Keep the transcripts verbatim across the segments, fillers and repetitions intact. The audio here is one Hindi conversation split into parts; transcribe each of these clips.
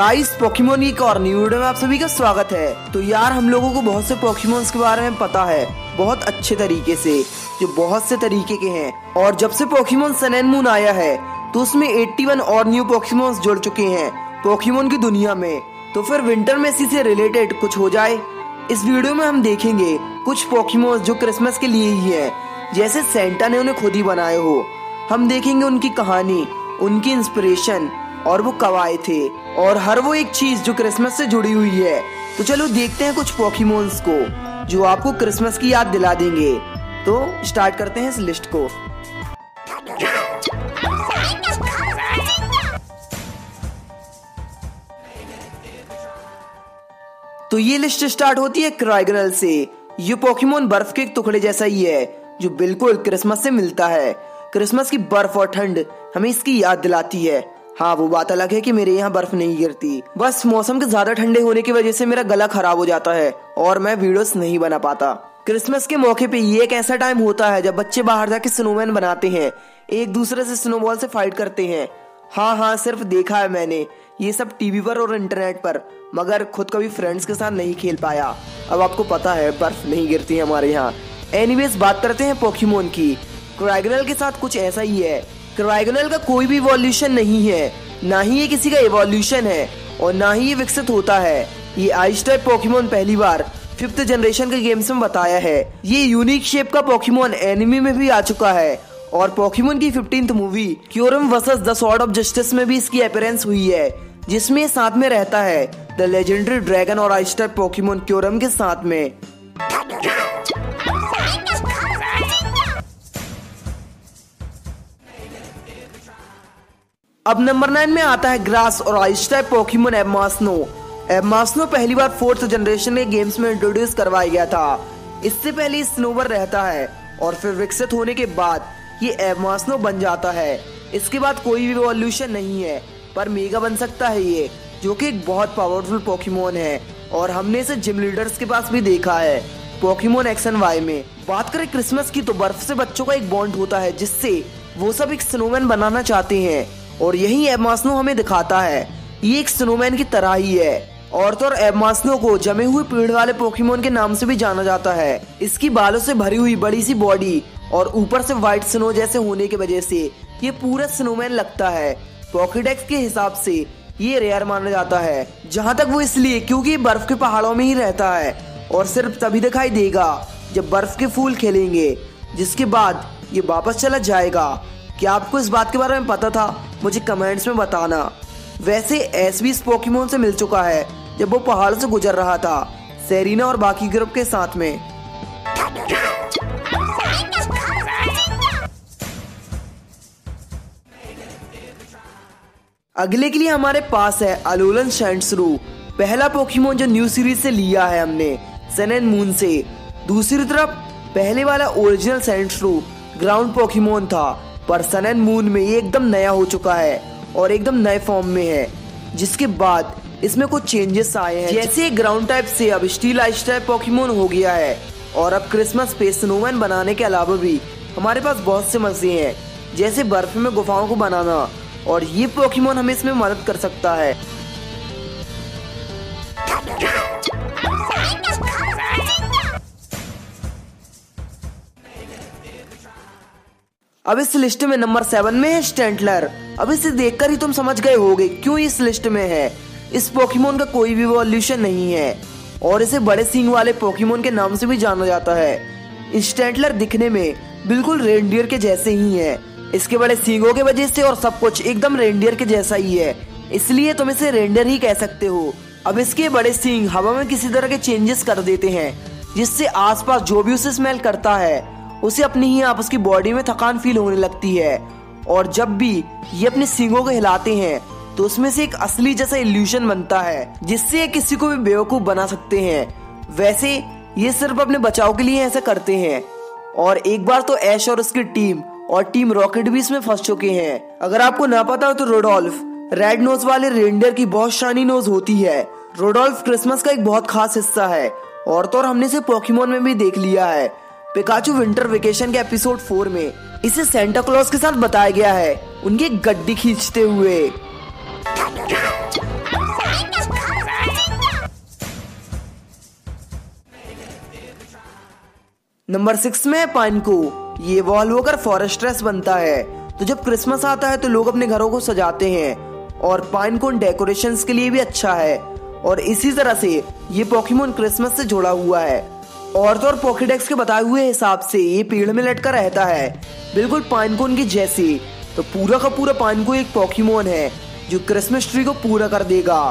गाइस पोकेमोन की एक और न्यू वीडियो में आप सभी का स्वागत है। तो यार हम लोगों को बहुत से पोकेमोन्स के बारे में पता है बहुत अच्छे तरीके से, जो बहुत से तरीके के हैं। और जब से पोकेमोन सन एंड मून आया है तो उसमें इक्यासी और न्यू पोकेमोन्स जुड़ चुके हैं पोकेमोन की दुनिया में। तो फिर विंटर में इसी से रिलेटेड कुछ हो जाए। इस वीडियो में हम देखेंगे कुछ पोकेमोन्स जो क्रिसमस के लिए ही है, जैसे सेंटा ने उन्हें खुद ही बनाए हो। हम देखेंगे उनकी कहानी, उनकी इंस्पिरेशन और वो कब आए थे, और हर वो एक चीज जो क्रिसमस से जुड़ी हुई है। तो चलो देखते हैं कुछ पोकेमोन्स को जो आपको क्रिसमस की याद दिला देंगे। तो स्टार्ट करते हैं इस लिस्ट को। तो ये लिस्ट स्टार्ट होती है क्राइगनल से। ये पोकेमोन बर्फ के एक टुकड़े जैसा ही है जो बिल्कुल क्रिसमस से मिलता है। क्रिसमस की बर्फ और ठंड हमें इसकी याद दिलाती है। हाँ, वो बात अलग है कि मेरे यहाँ बर्फ नहीं गिरती, बस मौसम के ज्यादा ठंडे होने की वजह से मेरा गला खराब हो जाता है और मैं वीडियोस नहीं बना पाता। क्रिसमस के मौके पे ये एक ऐसा टाइम होता है जब बच्चे बाहर जाके स्नोमैन बनाते हैं, एक दूसरे से स्नोबॉल से फाइट करते हैं। हाँ हाँ सिर्फ देखा है मैंने ये सब टीवी पर और इंटरनेट पर, मगर खुद कभी फ्रेंड्स के साथ नहीं खेल पाया। अब आपको पता है बर्फ नहीं गिरती है हमारे यहाँ। एनीवेज बात करते हैं पोकेमोन की। क्राइगनल के साथ कुछ ऐसा ही है। क्राइगनल का कोई भी इवोल्यूशन नहीं है, ना ही ये किसी का इवोल्यूशन है और ना ही ये विकसित होता है। ये आइस टाइप पोकेमोन पहली बार फिफ्थ जनरेशन के गेम्स में बताया है। ये यूनिक शेप का पोकेमोन एनिमी में भी आ चुका है और पोकेमोन की fifteenth movie Kyurem versus the sword of justice में भी इसकी अपीयरेंस हुई है, जिसमें साथ में रहता है द लेजेंडरी ड्रैगन और आइस टाइप पोकेमोन क्योरम के साथ में। अब नंबर नाइन में आता है ग्रास और ice type Pokemon Abomasnow. Abomasnow पहली बार फोर्थ जनरेशन के गेम्स में इंट्रोड्यूस करवाया गया था। इससे पहले स्नोवर रहता है और फिर विकसित होने के बाद ये एबमास्नो बन जाता है। इसके बाद कोई भी इवोल्यूशन नहीं है, पर मेगा बन सकता है ये, जो कि एक बहुत पावरफुल पोकेमोन है और हमने इसे जिम लीडर्स के पास भी देखा है पोकेमोन एक्स एंड वाई में। बात करें क्रिसमस की तो बर्फ से बच्चों का एक बॉन्ड होता है जिससे वो सब एक स्नोमैन बनाना चाहते हैं, और यही एबमास्नो हमें दिखाता है ये एक स्नोमैन की तरह ही है। और तो और एबमास्नो को जमे हुए पेड़ वाले पोकेमोन के नाम से भी जाना जाता है। इसकी बालों से भरी हुई बड़ी सी बॉडी और ऊपर से व्हाइट स्नो जैसे होने की वजह से ये पूरा स्नोमैन लगता है। पॉकेडेक्स के हिसाब से ये रेयर माना जाता है, जहाँ तक वो इसलिए क्योंकि बर्फ के पहाड़ों में ही रहता है और सिर्फ तभी दिखाई देगा जब बर्फ के फूल खिलेंगे, जिसके बाद ये वापस चला जाएगा। क्या आपको इस बात के बारे में पता था? मुझे कमेंट्स में बताना। वैसे एस भी इस पोकेमोन से मिल चुका है जब वो पहाड़ से गुजर रहा था सेरिना और बाकी ग्रुप के साथ में। अगले के लिए हमारे पास है अलोलन शैंट्सरू, पहला पोकेमोन जो न्यू सीरीज से लिया है हमने सन एंड मून से। दूसरी तरफ पहले वाला ओरिजिनल शैंट्सरू ग्राउंड पोकेमोन था, पर सन एंड मून में ये एकदम नया हो चुका है और एकदम नए फॉर्म में है, जिसके बाद इसमें कुछ चेंजेस आए हैं। जैसे ग्राउंड टाइप से अब स्टील आइस टाइप पोकेमोन हो गया है, और अब क्रिसमस पे स्नोमैन बनाने के अलावा भी हमारे पास बहुत से मजे हैं, जैसे बर्फ में गुफाओं को बनाना, और ये पोकेमोन हमें इसमें मदद कर सकता है। अब इस लिस्ट में नंबर सेवन में है स्टेंटलर। अब इसे देखकर ही तुम समझ गए होगे क्यों इस लिस्ट में है। इस पोकेमोन का कोई भी इवोल्यूशन नहीं है और इसे बड़े सींग वाले पोकेमोन के नाम से भी जाना जाता है। स्टेंटलर दिखने में बिल्कुल रेनडियर के जैसे ही है। इसके बड़े सींगों के वजह से और सब कुछ एकदम रेनडियर के जैसा ही है, इसलिए तुम इसे रेनडियर ही कह सकते हो। अब इसके बड़े सींग हवा में किसी तरह के चेंजेस कर देते हैं, जिससे आसपास जो भी उसे स्मेल करता है उसे अपनी ही आप उसकी बॉडी में थकान फील होने लगती है। और जब भी ये अपने सींगों को हिलाते हैं तो उसमें से एक असली जैसा इल्यूशन बनता है, जिससे किसी को भी बेवकूफ बना सकते हैं। वैसे ये सिर्फ अपने बचाव के लिए ऐसा करते हैं, और एक बार तो ऐश और उसकी टीम और टीम रॉकेट भी इसमें फंस चुके हैं। अगर आपको ना पता हो तो रोडोल्फ रेड नोज वाले रेनडियर की बहुत शानी नोज होती है। रोडोल्फ क्रिसमस का एक बहुत खास हिस्सा है, और तो और हमने इसे पोकेमोन में भी देख लिया है। पिकाचू विंटर वेकेशन के एपिसोड फोर में इसे सेंटा क्लॉज के साथ बताया गया है, उनकी गड्डी खींचते हुए। नंबर सिक्स में है पाइनको। ये इवॉल्व होकर फॉरेस्ट्रेस बनता है। तो जब क्रिसमस आता है तो लोग अपने घरों को सजाते हैं और पाइनकोन डेकोरेशंस के लिए भी अच्छा है। और इसी तरह से ये पोकेमोन क्रिसमस से जुड़ा हुआ है। और तो और पोकेडेक्स के बताए हुए हिसाब से ये पेड़ में लटका रहता है, बिल्कुल पाइनकोन की जैसे। तो पूरा का पूरा पाइनको एक पोकेमोन है जो क्रिसमस ट्री को पूरा कर देगा।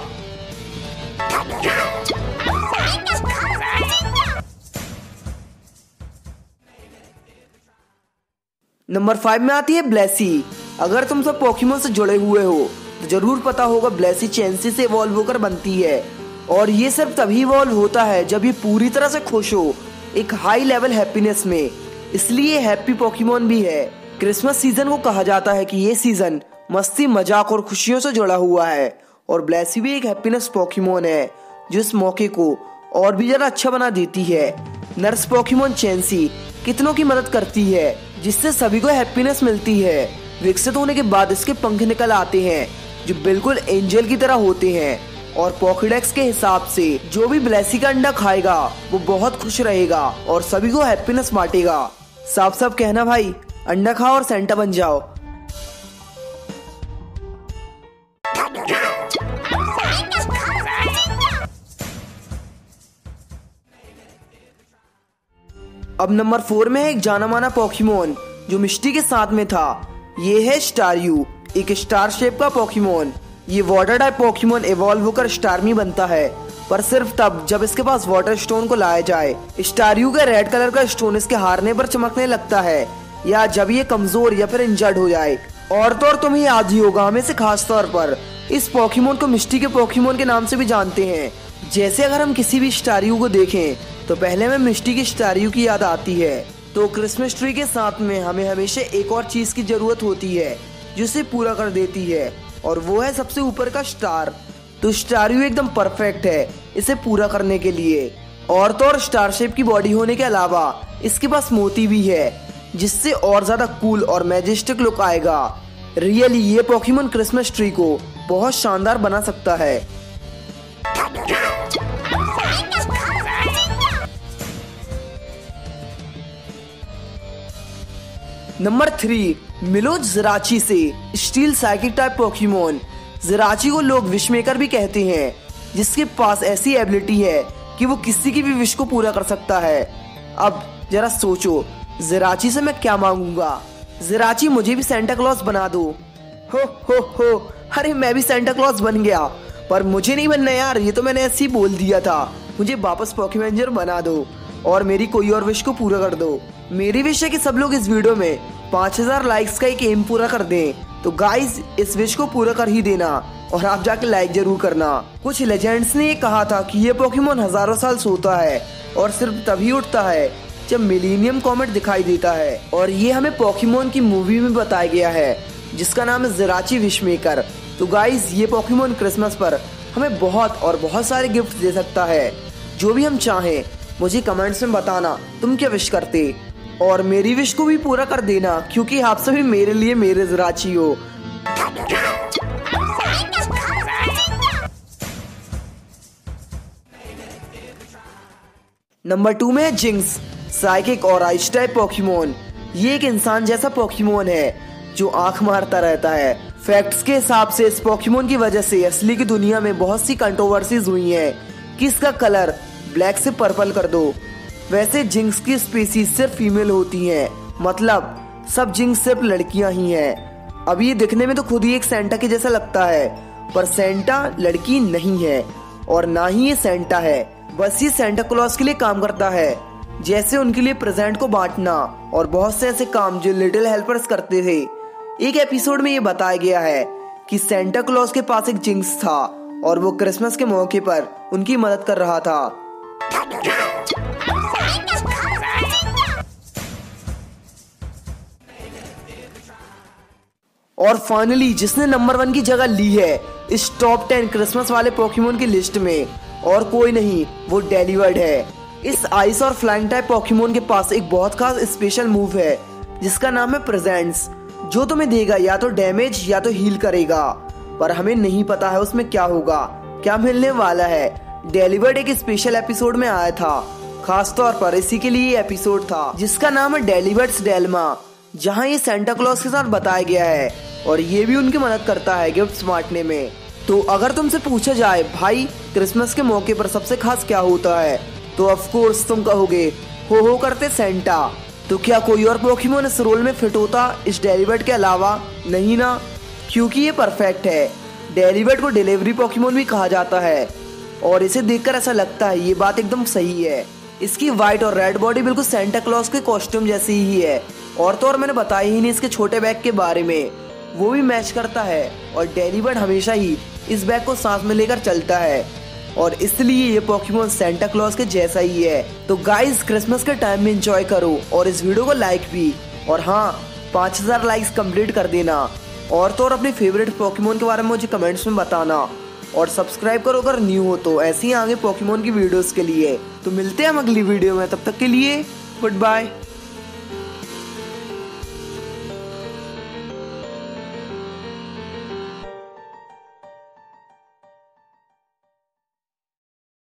नंबर फाइव में आती है ब्लेसी। अगर तुम सब पोकेमोन से जुड़े हुए हो तो जरूर पता होगा ब्लेसी चैंसी से इवॉल्व होकर बनती है। और ये सिर्फ तभी इवॉल्व होता है जब ये पूरी तरह से खुश हो, एक हाई लेवल हैप्पीनेस में। इसलिए हैप्पी पोकेमोन भी है। क्रिसमस सीजन को कहा जाता है कि ये सीजन मस्ती, मजाक और खुशियों से जुड़ा हुआ है। और ब्लेसी भी एक हैप्पीनेस पोकेमोन है जो इस मौके को और भी ज्यादा अच्छा बना देती है। नर्स पोकेमोन चैंसी कितनों की मदद करती है, जिससे सभी को हैप्पीनेस मिलती है। विकसित होने के बाद इसके पंख निकल आते हैं जो बिल्कुल एंजल की तरह होते हैं। और पोकेडेक्स के हिसाब से जो भी ब्लेसी का अंडा खाएगा वो बहुत खुश रहेगा और सभी को हैप्पीनेस बांटेगा। साफ साफ कहना भाई, अंडा खाओ और सेंटा बन जाओ। अब नंबर फोर में है एक जाना माना पोकेमोन जो मिस्टी के साथ में था। ये है स्टारयू, एक स्टार शेप का पोकेमोन। ये वाटर टाइप पोकेमोन इवॉल्व होकर स्टारमी बनता है, पर सिर्फ तब जब इसके पास वाटर स्टोन को लाया जाए। स्टारयू का रेड कलर का स्टोन इसके हारने पर चमकने लगता है, या जब ये कमजोर या फिर इंजर्ड हो जाए। और तो और तुम्हें याद ही होगा, हमें से खास तौर पर इस पोकेमोन को मिस्टी के पोकेमोन के नाम से भी जानते हैं। जैसे अगर हम किसी भी स्टारयू को देखें तो पहले हमें मिस्टी की स्टारयू की याद आती है। तो क्रिसमस ट्री के साथ में हमें हमेशा एक और चीज की जरूरत होती है जो इसे पूरा कर देती है, और वो है सबसे ऊपर का स्टार। तो स्टारयू एकदम परफेक्ट है इसे पूरा करने के लिए। और तो और स्टार शेप की बॉडी होने के अलावा इसके पास मोती भी है, जिससे और ज्यादा कूल और मैजेस्टिक लुक आएगा। रियली ये पोकेमोन क्रिसमस ट्री को बहुत शानदार बना सकता है। नंबर थ्री, मिलोज ज़राची से steel psychic type Pokemon. Jirachi को लोग विश मेकर भी कहते हैं, जिसके पास ऐसी एबिलिटी है कि वो किसी की भी विश को पूरा कर सकता है। अब जरा सोचो, ज़राची से मैं क्या मांगूंगा? ज़राची मुझे भी सेंटा क्लॉज बना दो। हो हो हो, अरे मैं भी सेंटा क्लॉज बन गया, पर मुझे नहीं बनना यार, ये तो मैंने ऐसे ही बोल दिया था। मुझे वापस पोकेमेंजर बना दो और मेरी कोई और विश को पूरा कर दो। मेरी विश है कि सब लोग इस वीडियो में पाँच हजार लाइक्स का एक एम पूरा कर दें। तो गाइस इस विश को पूरा कर ही देना और आप जाके लाइक जरूर करना। कुछ लेजेंड्स ने ये कहा था कि ये पोकेमोन हजारों साल सोता है और सिर्फ तभी उठता है जब मिलीनियम कॉमेट दिखाई देता है। और ये हमें पोकेमोन की मूवी में बताया गया है जिसका नाम है ज़राची विश मेकर। तो गाइस ये पोकेमोन क्रिसमस पर हमें बहुत और बहुत सारे गिफ्ट दे सकता है। जो भी हम चाहें मुझे कमेंट्स में बताना तुम क्या विश करते, और मेरी विश को भी पूरा कर देना क्योंकि आप सभी मेरे लिए मेरे ज़राची हो। नंबर टू में है जिंक्स, साइकिक और आइस टाइप पोकेमोन। ये एक इंसान जैसा पोकेमोन है जो आंख मारता रहता है। फैक्ट्स के हिसाब से इस पोकेमोन की वजह से असली की दुनिया में बहुत सी कंट्रोवर्सीज हुई हैं कि इसका कलर ब्लैक से पर्पल कर दो। वैसे जिंक्स की स्पीसीज सिर्फ फीमेल होती हैं, मतलब सब जिंक्स सिर्फ लड़कियां ही हैं। अब ये दिखने में तो खुद ही एक सेंटा के जैसा लगता है, पर सेंटा लड़की नहीं है और ना ही ये सेंटा है। बस ये सेंटा क्लॉज के लिए काम करता है, जैसे उनके लिए प्रेजेंट को बांटना और बहुत से ऐसे काम जो लिटिल हेल्पर्स करते थे। एक एपिसोड में ये बताया गया है कि सेंटा क्लॉज के पास एक जिंक्स था और वो क्रिसमस के मौके पर उनकी मदद कर रहा था। और फाइनली जिसने नंबर वन की जगह ली है इस टॉप टेन क्रिसमस वाले पोकेमोन की लिस्ट में, और कोई नहीं वो डेलीवर्ड है। इस आइस और फ्लाइंग टाइप पोकेमोन के पास एक बहुत खास स्पेशल मूव है जिसका नाम है प्रेजेंट्स, जो तुम्हें देगा या तो डैमेज या तो हील करेगा, पर हमें नहीं पता है उसमें क्या होगा, क्या मिलने वाला है। डेलीवर्ड एक स्पेशल एपिसोड में आया था खास तौर पर इसी के लिए एपिसोड था जिसका नाम है डेलिवर्ड्स डेल्मा, जहां ये सेंटा क्लॉज के साथ बताया गया है और ये भी उनकी मदद करता है गिफ्ट बांटने में। तो अगर तुमसे पूछा जाए भाई क्रिसमस के मौके पर सबसे खास क्या होता है, तो ऑफ कोर्स तुम कहोगे हो हो करते सेंटा। तो क्या कोई और पोकेमॉन इस रोल में फिट होता इस डेलिवर्ड के अलावा? नहीं ना, क्योंकि ये परफेक्ट है। डेलिवर्ड को डिलीवरी पोकेमॉन भी कहा जाता है और इसे देखकर ऐसा लगता है ये बात एकदम सही है। इसकी व्हाइट और रेड बॉडी बिल्कुल सेंटा क्लॉज के कॉस्ट्यूम जैसी ही है। और तो और मैंने बताया ही नहीं इसके छोटे बैग के बारे में, वो भी मैच करता है और डेलिवर्ड हमेशा ही इस बैग को सांस में लेकर चलता है और इसलिए ये पोकेमॉन सेंटा क्लॉज के जैसा ही है। तो गाइस क्रिसमस के टाइम में एंजॉय करो और इस वीडियो को लाइक भी, और हाँ पाँच हज़ार लाइक्स कंप्लीट कर देना। और तो और अपने फेवरेट पोकेमॉन के बारे में मुझे कमेंट्स में बताना और सब्सक्राइब करो अगर न्यू हो तो, ऐसे ही आगे पोकेमॉन की वीडियोस के लिए। तो मिलते हैं हम अगली वीडियो में, तब तक के लिए गुड बाय।